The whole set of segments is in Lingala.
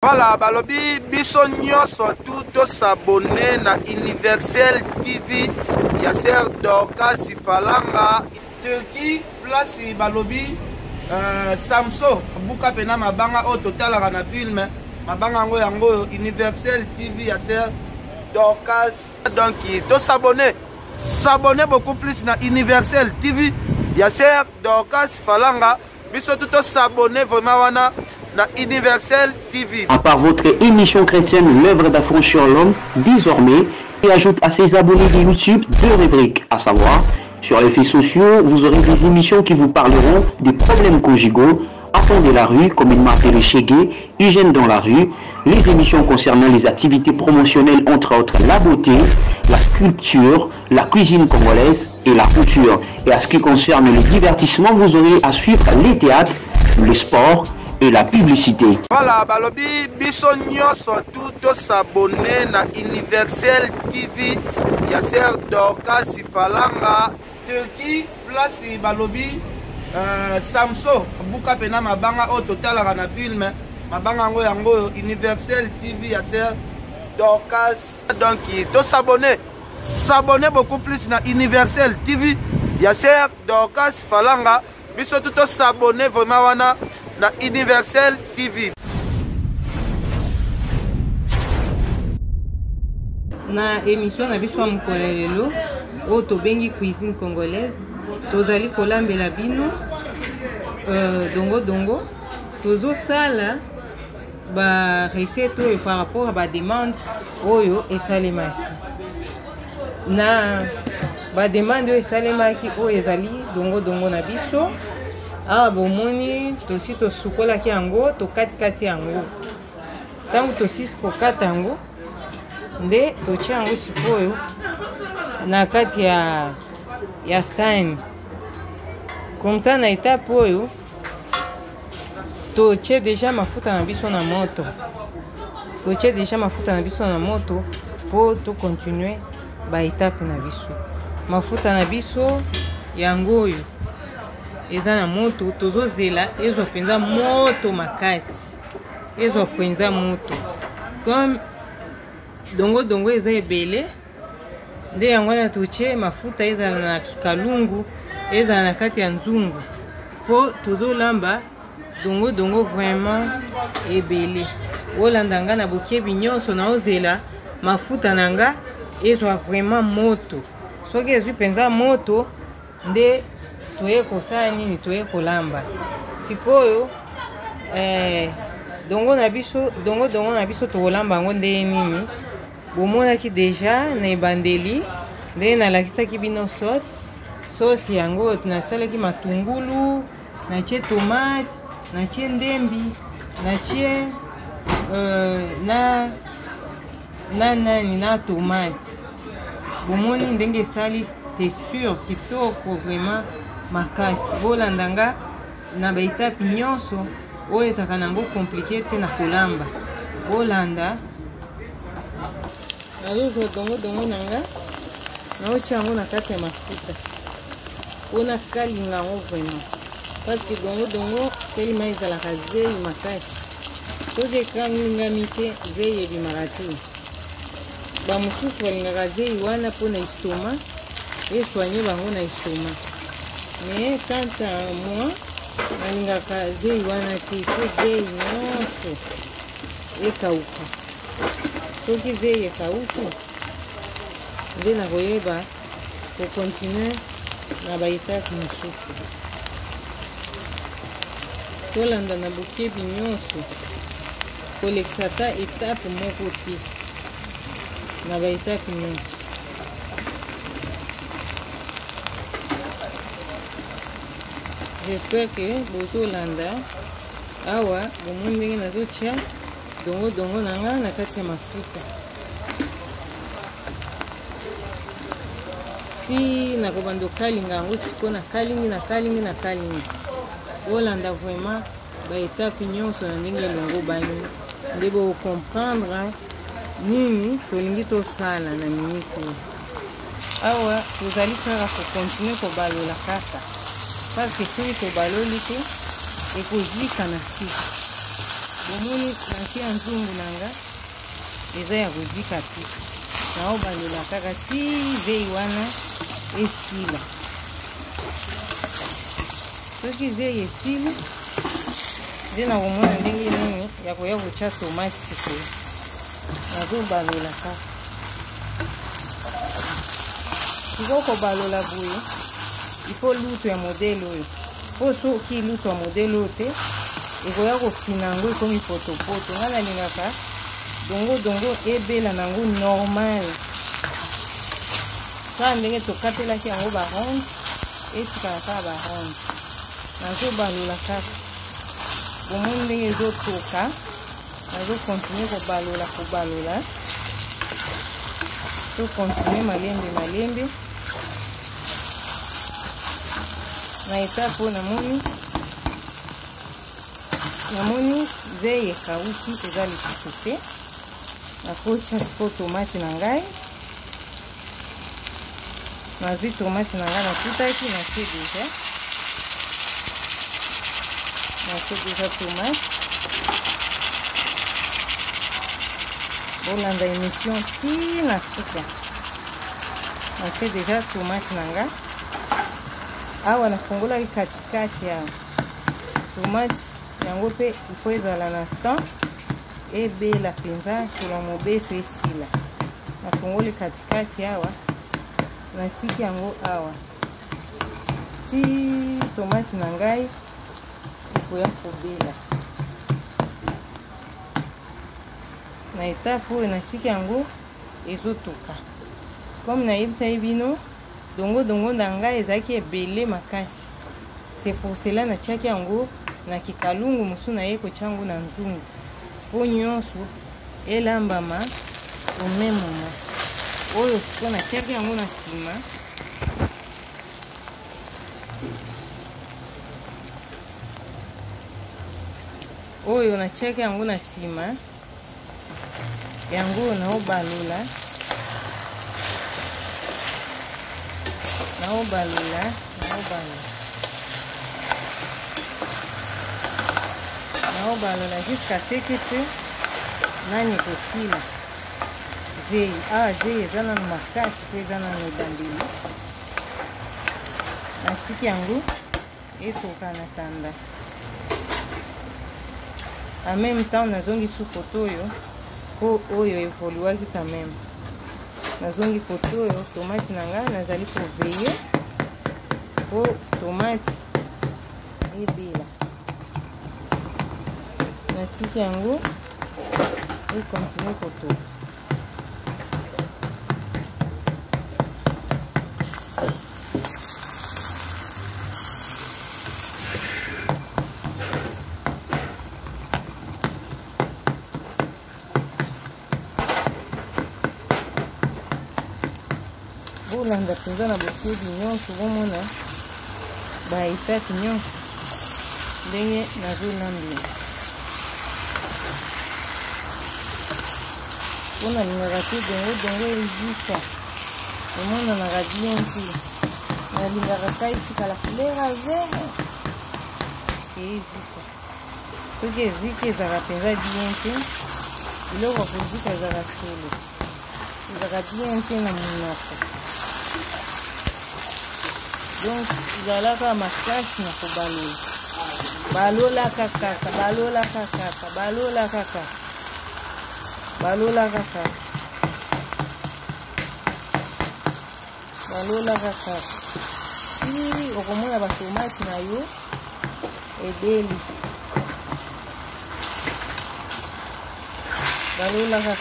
Voilà, balobi biso nyonso tout s'abonner na Universel TV ya Sœur Dorcas Falanga Turquie place balobi Samso buka pena mabanga o total na film mabanga yango Universel TV ya Sœur Dorcas. Donc to s'abonner beaucoup plus na Universel TV ya Sœur Dorcas Falanga biso tout s'abonner vraiment wana na Universel TV. À part votre émission chrétienne l'œuvre d'affranchir l'homme, désormais, et ajoute à ses abonnés de YouTube 2 rubriques, à savoir, sur les faits sociaux, vous aurez des émissions qui vous parleront des problèmes conjugaux, enfants de la rue, communément appelés chégués, hygiène dans la rue, les émissions concernant les activités promotionnelles, entre autres la beauté, la sculpture, la cuisine congolaise et la couture. Et à ce qui concerne le divertissement, vous aurez à suivre les théâtres, le sport, et la publicité. Voilà, balobi biso nyonso tout s'abonner na Universel TV ya Sœur Dorcas Falanga Turquie place balobi Samso buka pena mabanga o total na film mabanga yango Universel TV ya Sœur Dorcas. Donc to s'abonner beaucoup plus na Universel TV ya Sœur Dorcas Falanga biso tout s'abonner vraiment wana na Universel TV. Na émission na biso mukolelelo o to bengi cuisine congolaise tozali kolambela bino dongo tozo sala ba recette oyo par rapport à ba demande oyo esalemaki na ba demande oyo esalemaki oyo ezali dongo na biso. Ah bomoni tosi tosukolaki yango tokati yango ntango tosisi kokata yango nde totia yango sikoyo na kati ya sani komsa na etape oyo totie deja mafuta na biso na moto po tokontinue ba etape na biso. Mafuta na biso yango oyo eza na moto tozozela ezo penza moto makasi ezo penza moto comme dongo eza ebele nde yango na toche mafuta eza na kikalungu eza na kati ya nzungu po tozolamba dongo vraiment ebele olanda nga na bokebi nyonso na ozela mafuta nanga ezo vraiment moto soki ezwi penza moto nde toye kosala nini toye kolamba sikoyo dongo na biso tokolamba yango nde nini bomonaki deja na ebandeli nde nalakisaki bino sauce yango nasalaki matungulu natie tomate natie ndembi natie na tomate bomoni ndenge esali texture kitoko vraiment makasi bolandanga na baitapi nyonso oyo ezaka nango komplike te na kolamba bolanda nazozwa dongo nanga naotia yango na kati ya mafuta mpona kalinga yango vraiment parceke dongo telema ezalaka zei makasi soki ekalingami te zei ebimaka te bamosusu balingaka zei wana mpona estoma eswanye bango na estoma. Mais quant à moi, nalingaka zei wana te so zei nyonso ekauka soki zei ekauki nde nakoyeba kokontinue na baetape mosusu tolanda na bokebi nyonso kolekisa ta etape moko te na baetape nyonso. J'espère que bozolanda awa bomoni ndenge nazotia dongo nanga na kati ya mafuta fi nakobanda okalinga yango siko nakalingi bolanda vraiment baetape nyonso na ndenge elongo bani nde bokomprendre nini tolingi tosala na minute awa tozali kaka kokontinue kobalola kaka parce que soki tobaloli te ekozwika na sika bomoni natia nzungu nanga eza ya kozika te naobalola kaka ti zei wana esila soki zei esili nde nakomona ndenge nini ya koya kotya tomate sikoyo nazobalola kaka sikoyo kobalola boye ifo lutu ya modele oyo po soki lutu ya modele oyo te ekoya kofina yango ekomi potopoto nga nalingaka dongo ebela nango normal kaka ndenge tokatelaki yango baronde etikala kaka baronde nazobalola kaka bomoni ndenge ezotoka nazokontinue kobalola tokontinue malembe na etape oyo namoni zei ekauki eza lisusu te nakotya siko tomate na ngai nazwi tomate na ngai natutaki natie deja tomate bolanda émission tina suka natie deja tomate na ngai awa nafungolaki katikati awa tomate yango mpe ifo ezala na temps ebela mpenza solo mobeso esila nafungoli katikati awa natiki yango awa ti tomate na ngai ekoya kobela na etape oyo natiki yango ezotoka comme nayebisaki bino dongo na ngai ezalaki ebele makasi c'est pour cela natiaki yango na kikalungu mosu na ye kotya yango na nzungu po nyonso elambama au même moment oyo siko natiaki yango na nsima oyo natiaki yango na nsima yango naobalola jusqu'à ce que te nani kosila zei zei eza nano makasi po eza nano ebandeli natiki yango etoka na tanda en même temps nazongi su koto oyo po oyo evoluaki quand même nazongi koto oyo tomate na ngai nazali koveye po tomate ebela natiki yango ekontinue kotoka bolanda mpenza na bokebi nyonso bomona baetati nyonso ndenge nazolambela mpona lingaka te dongo ezika emonanaka bien te nalingaka ka etikala couleur ya vert ezika soki ezika ezaka mpenza bien te biloko ya kozika ezaka solo ezaka bien te na monoko donc ezalaka makasi na kobalola balolaka kaka si okomona batomate na yo ebeli balolaka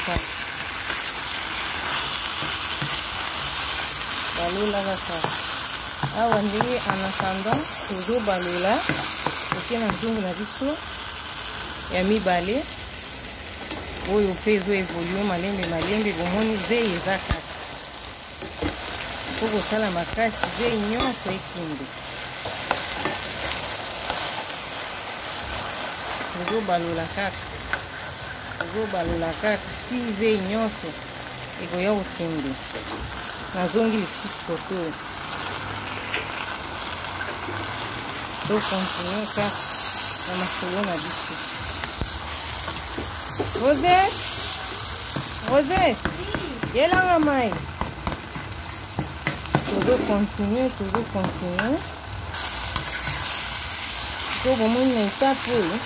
kaka awa ndenge en attendant tozobalola oke na nzungu na biso ya mibale oyo mpe ezoevolue malembe bomoni zei eza kaka po kosala makasi zei nyonso ekinde tozobalola kaka ti zei nyonso ekoya kokende nazongi lisusu koto tokontinue kaka na masolo na biso Rosette, Rosette, viens là, maman. Toujours continuer. Pour vraiment une étape,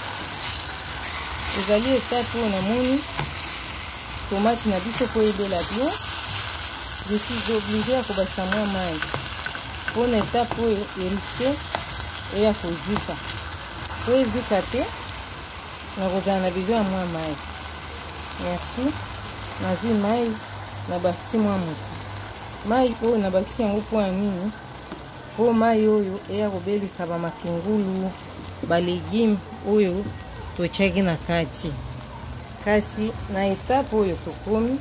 vous allez étape pour la moni. Tomate n'a pas pour aider la bien. Je suis obligé à couper moins maïs. Pour une étape pour risquer et à causer. Pour hésiter, nous avons besoin de moins maïs. Merci. Nazi maïs, na bâti moins mouti. Maïs pour na bâti en point nini. Pour maïs oyo et à robeli ça va makingulu, ba légumes oyo to cheki na kati. Kasi na etape oyo tokomi.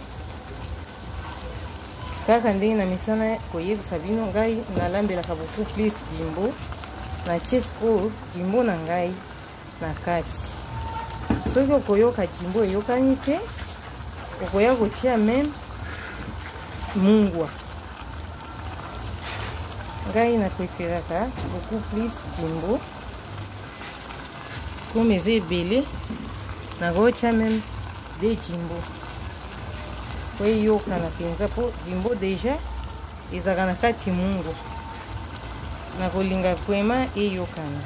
Kaka ndenge na misana koyebisa bino ngai nalambelaka beaucoup plus jimbo na chesko jimbo na ngai na kati. Soki okoyoka jimbo eyokani te okoya kotia meme mungwa. Ngai na preferaka beaucoup plus jimbo comme eza ebele na kotia meme de jimbo. Oui, yokana penza po jimbo deja ezaka na kati mungu na kolinga kwema eyokana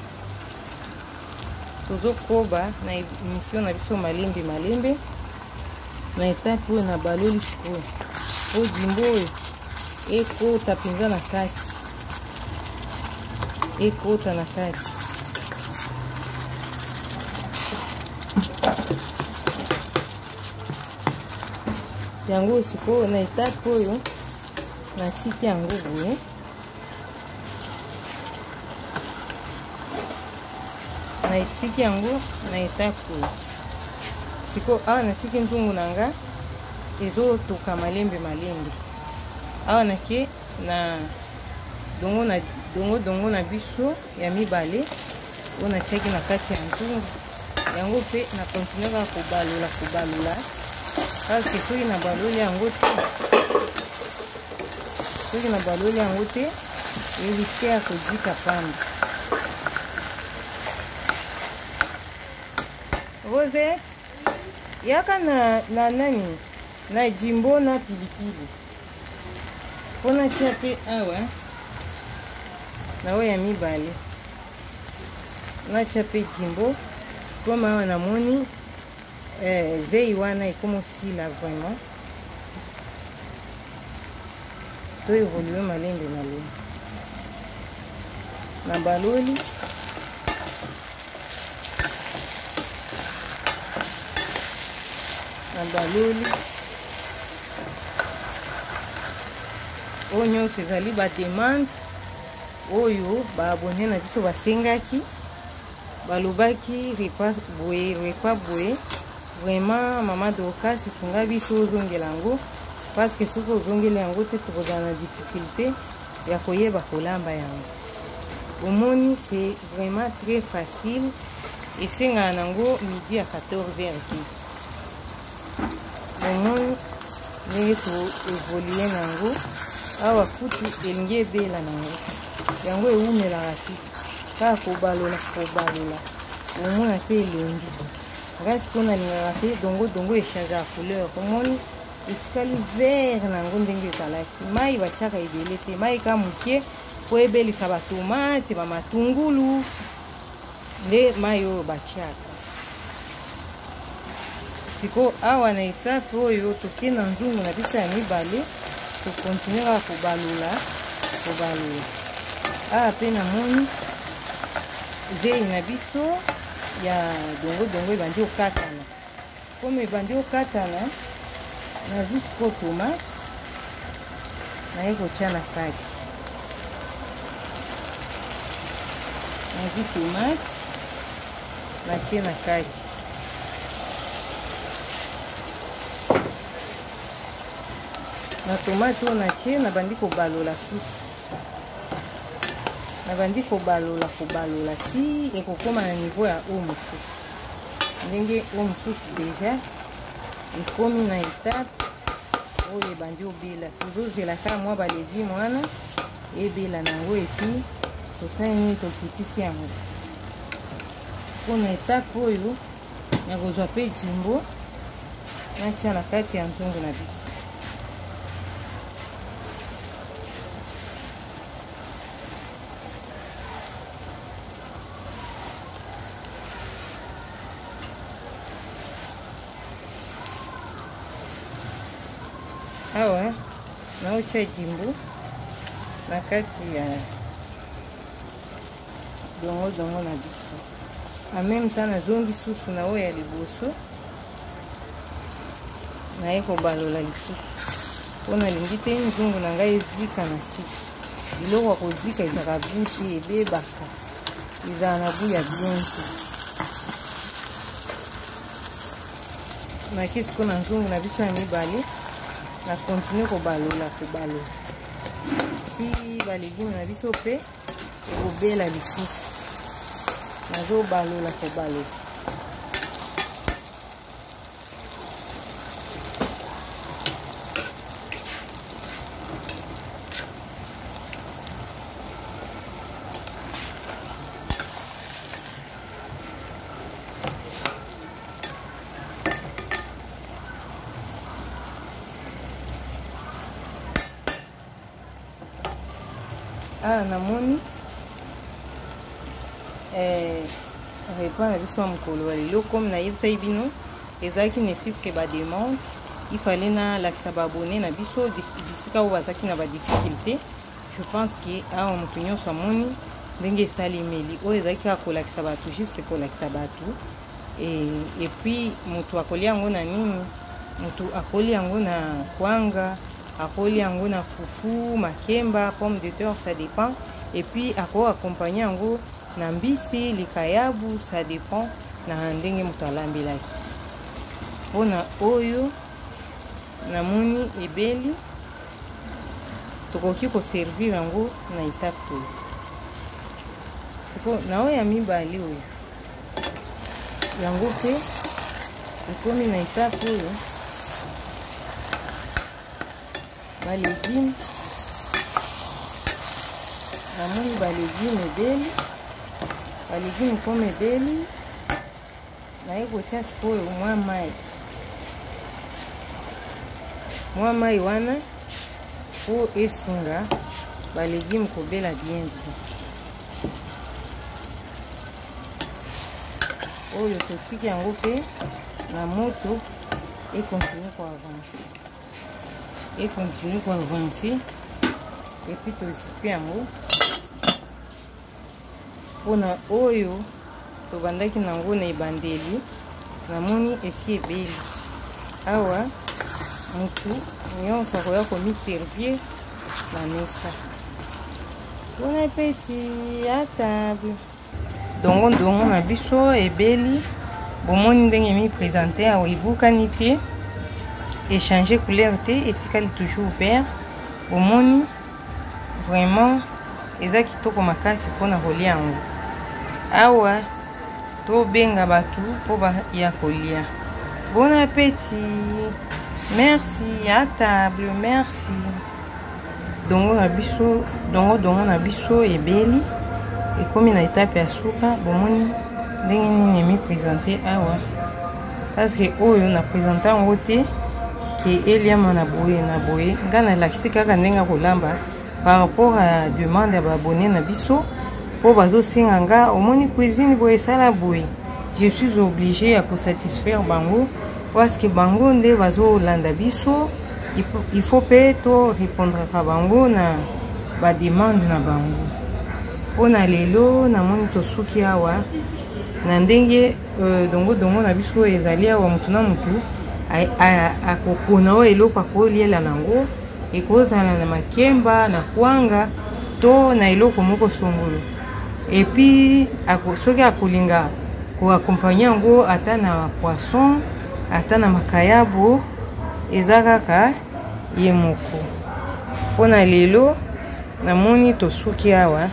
tozokoba na emission na biso malembe na etape oyo na baloli sikoyo po jimbo oyo ekota penza na kati ekota na kati. Yango siko na etape oyo na tiki yango boye na tiki yango na etape oyo siko awa na tiki nzungu nanga ezotoka malembe awa nake na dongo na biso ya mibale oyo na tiaki na kati ya nzungu yango pe na continuer kobalula parce que soki na baloli yango te eliske ya kodika pamba. Rose yaka na nani na jimbo na pilipili mpona tia pe awa na oyo ya mibale natia pe jimbo comme awa namoni zei wana ekomosila vraiment to évolue malembe na baloli oyo nyonso ezali bademande oyo baabone na biso basengaki balobaki repas boye vraiment mama Dorcas esunga biso ozongela yango parce que soki ozongela yango te tokozala na difficulté ya koyeba kolamba yango. Omoni c'est vraiment très facile esengaka nango midi à 14h te. Omoni ndenge toévolue nango awa kutu elingi ebela nango yango ewumelaka te kaka kobalola omona te elengi. Grâce qu'on a l'ingéré dongo échange à couleur. Omoni etikali vert nango ndenge ezalaki mai batiaka ebele te mai ka mokie po ebelisa batomate bamatungulu nde mai oyo batiaka. Siko awa na etape oyo toke na nzungu na biso ya mibale tokontinuera kobalula awa pe namoni zei na biso ya dongo ebandi okatana comme ebandi okatana nazwi siko tomate naye kotia na kati nazwi tomate natie na kati na tomate oyo natie nabandi kobalola susu nabandi kobalola ti ekokoma na niveau ya oyo mosusu ndenge oyo mosusu deja ekomi na etape oyo ebandi obela tozozelaka mwa balegime wana ebela nango epi tosali nini tokitisi yango mpona etape oyo ya kozwa pe jimbo natia na kati ya nzungu na biso. Awa naocha jimbo na kati ya dongo na biso. En même temps nazongi susu na oyo ya liboso naye kobalola lisusu mpona lingi te nzungu na ngai ezika na sika. Biloko ya kozika ezaka buti ebebaka, ezala na bu ya bien te. nakisi ko na nzungu na biso ya mibale na continue kobalola si balégume na biso pe ekobela lisusu nazobalola kobalola. Namoni repas na biso ya mokolo ya lelo comme nayebisaki bino ezalaki nefiske bademande ifale nalakisa baabone na biso bisika oyo bazalaki na badifficulté. Je pense ke awa moto nyonso amoni ndenge esalemeli oyo ezalaki kaka kolakisa bato, juste kolakisa bato et puis moto akolia yango na nini, moto akolia yango na kwanga, akolia yango na fufu, makemba, pomme de terre, ça dépend. Et puis ako accompagner yango na mbisi, likayabu, ça dépend na ndenge moto alambelaki. Mpona oyo namoni ebeli tokoki koservir yango na etape oyo. Siko na oyo ya mibale oyo yango pe ekomi na etape oyo balégume. Namoni balégume ebeli, balégume comme ebeli naye kotia sikoyo mwa mai wana po esunga balégume kobela bien te. Oyo totiki yango pe na moto ekontinue koavancer et puis tozipe yango mpona oyo tobandaki nango na ebandeli. Namoni esi ebeli awa motu nyonso akoya komiservir na mesa. Bon appétit à table. Dongo na biso ebeli bomoni ndenge mi présenter awa ebukani te, échanger couleur te, etikali toujours vert. Bomoni vraiment eza kitoko makasi mpona kolia yango. Awa tobenga batu po ya kolia. Bon appétit. Merci à table, merci. Dongo na biso ebeli ekomi na étape ya suka. Bomoni ndenge nini mi présenter awa parce que oyo na présenter yango te ke eliama na boye nga na lakisi kaka ndenge kolamba par rapport à demande ya babone na biso po bazosenga nga omoni cuisine boye esala boye. Je suis obligé ya kosatisfaire bango parce que bango nde bazolanda biso. Il faut pe to répondre ka bango na ba demande na bango. Pona lelo namoni tosuki awa na ndenge dongo na biso ezali awa mutu na mutu akopona oyo eloko akoliela nango ekozala na makemba na kwanga to na eloko moko songolo. Et puis soki akolinga koaccompagner yango ata na poisson ata na makayabo eza kaka ye moko. Mpona lelo namoni tosuki awa.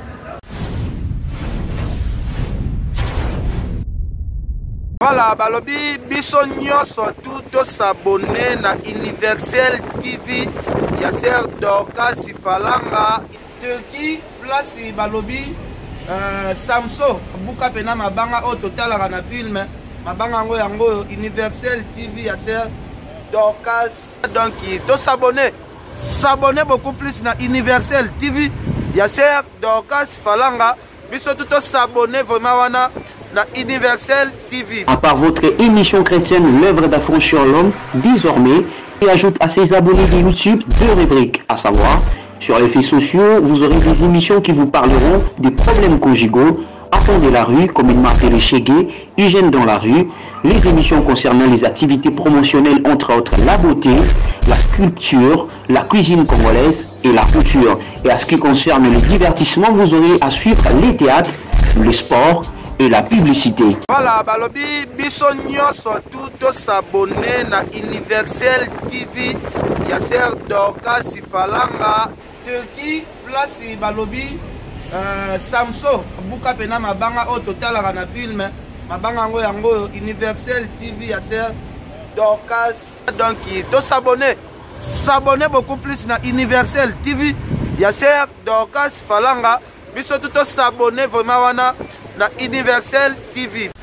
Voilà, balobi biso nyonso tout s'abonner na Universel TV ya Sœur Dorcas Falanga Turquie place balobi Samso buka pena mabanga o totalaka na film mabanga yango Universel TV ya Sœur Dorcas. Donc to s'abonner beaucoup plus na Universel TV ya Sœur Dorcas Falanga. Biso tout s'abonner vraiment wana na Universel TV. À part votre émission chrétienne l'œuvre d'affranchir l'homme, désormais, il ajoute à ses abonnés de YouTube 2 rubriques, à savoir, sur les faits sociaux, vous aurez des émissions qui vous parleront des problèmes conjugaux, Enfants de la rue, comme il m'a appelé Chégué, Hygiène dans la rue, les émissions concernant les activités promotionnelles, entre autres la beauté, la sculpture, la cuisine congolaise et la couture. Et à ce qui concerne le divertissement, vous aurez à suivre les théâtres, le sport et la publicité. Voilà, balobi biso nyonso tout s'abonner na Universel TV ya Sœur Dorcas Falanga. Turquie place balobi Samso buka pena mabanga o total na film mabanga yango Universel TV ya Sœur Dorcas. Donc to s'abonner beaucoup plus na Universel TV ya Sœur Dorcas Falanga. Biso tout s'abonner vraiment wana na Universel TV.